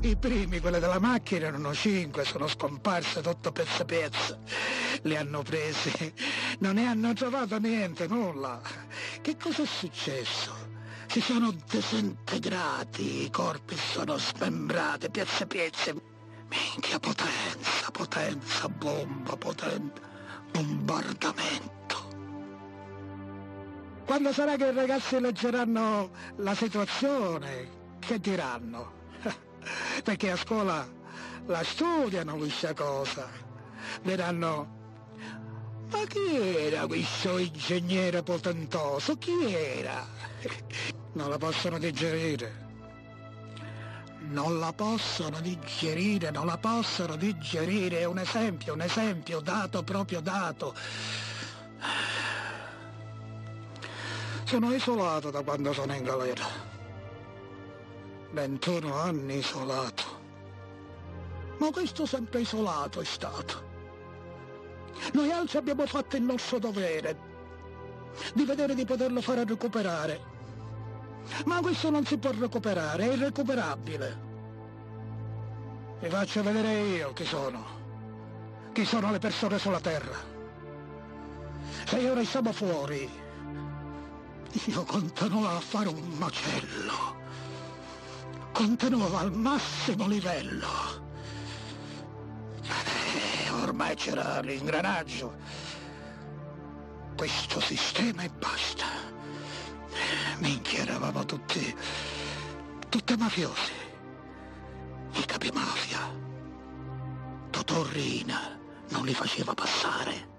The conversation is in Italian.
I primi, quelli della macchina, erano 5, sono scomparsi tutto pezzo pezzo. Li hanno presi, non ne hanno trovato niente, nulla. Che cosa è successo? Si sono disintegrati, i corpi sono smembrati, pezzi pezzi. Minchia, potenza, bomba, bombardamento. Quando sarà che i ragazzi leggeranno la situazione, che diranno? Perché a scuola la studiano questa cosa. Diranno: ma chi era questo ingegnere potentoso? Chi era? Non la possono digerire. Non la possono digerire, non la possono digerire. È un esempio, dato, proprio dato. Sono isolato da quando sono in galera. 21 anni isolato. Ma questo sempre isolato è stato. Noi altri abbiamo fatto il nostro dovere di vedere di poterlo fare recuperare. Ma questo non si può recuperare, è irrecuperabile. Vi faccio vedere io chi sono le persone sulla terra. Se io restavo fuori, io continuavo a fare un macello, continuavo al massimo livello. Ormai c'era l'ingranaggio, questo sistema e basta. Minchia, eravamo tutti mafiosi, i capimafia. Totò Riina non li faceva passare.